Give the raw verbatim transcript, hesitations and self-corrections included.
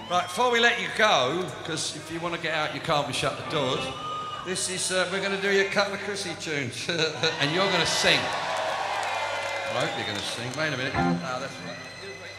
Right, before we let you go, because if you want to get out, you can't be shut the doors. This is, uh, we're going to do you a couple of Chrissy tunes, and you're going to sing. I hope you're going to sing. Wait a minute. No, that's right.